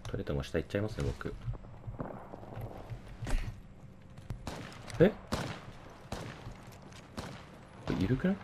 トレートも下行っちゃいますね僕。え、いるくない？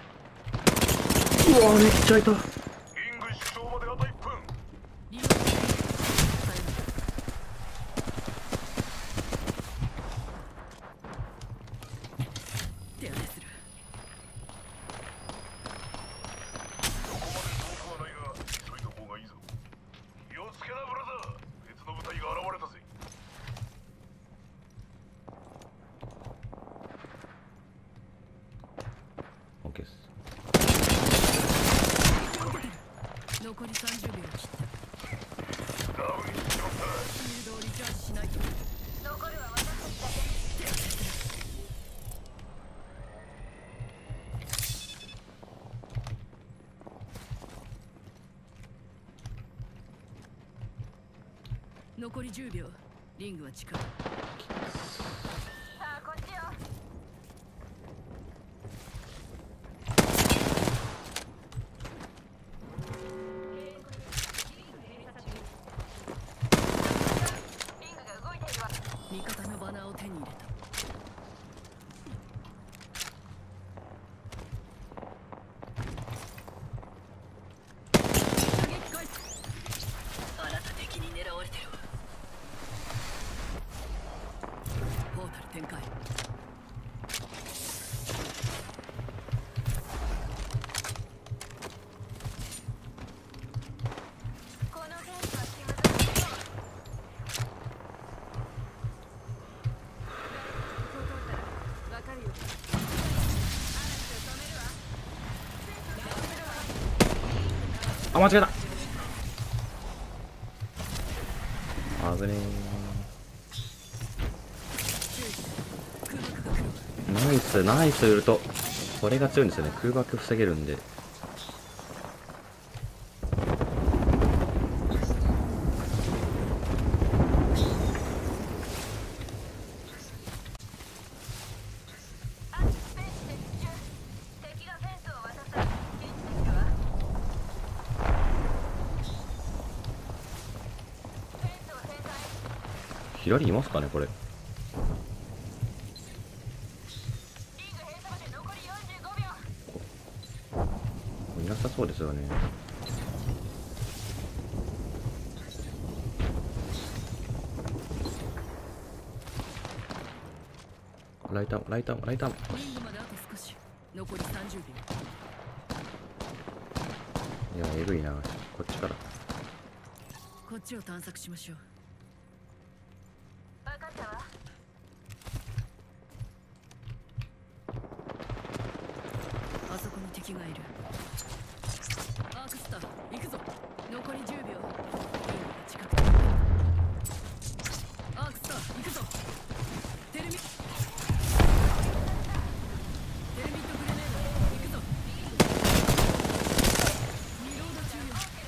うわめっちゃいた。OK です。 残り30秒切った。ダウンしまった。シールドをリチャージしないと。残るは私たちだけ。残り10秒。リングは近い。さあこっちよ。味方のバナーを手に入れた。射撃開始。あなた敵に狙われてるわ。ポータル展開。このフェンスは気難しいよ。わかるよ。 あ、間違えた。危ねえ。ナイスナイスウルト。これが強いんですよね。空爆防げるんで。左いますかねこれ。いなさそうですよね。ライターライターライター。 リングまであと少し。残り30秒。 いやえぐいな。こっちから。 こっちを探索しましょう。分かったわ。あそこに敵がいる。アークスター行くぞ。残り10秒。リングが近く。アークスター行くぞ。テルミットグレネード行くぞ。リロード中よ。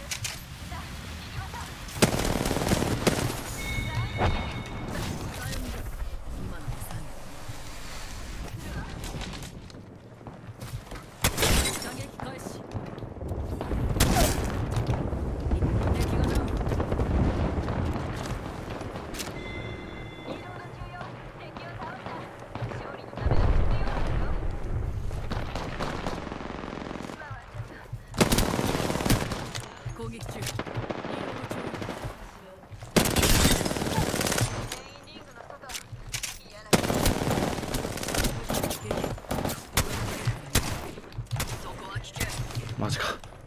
攻撃中。 マジか。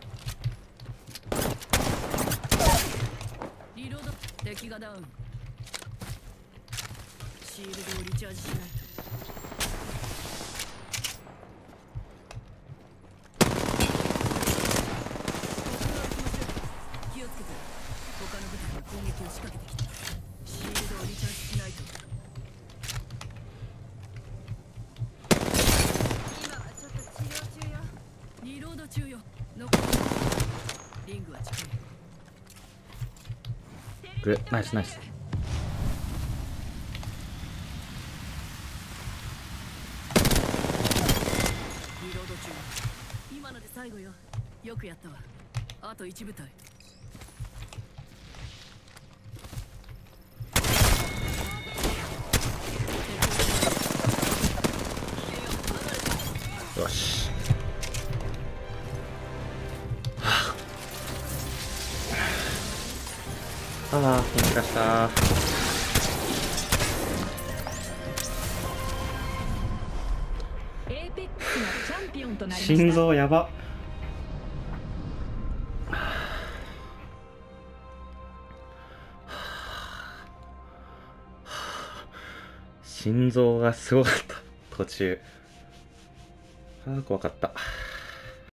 リロード。敵がダウン。シールドをリチャージしないと。気をつけて。他の部隊が攻撃を仕掛けてきた。シールドをリチャージしないと。今はちょっと治療中よ。リロード中よ。残り。リングは近い。 グレナイスナイス。 リロード中。今ので最後よ。よくやったわ。あと1部隊。 よし。ああ、もしかした。 エーペックスのチャンピオンとなりました。 心臓やば。心臓がすごかった途中。ああ、怖かった。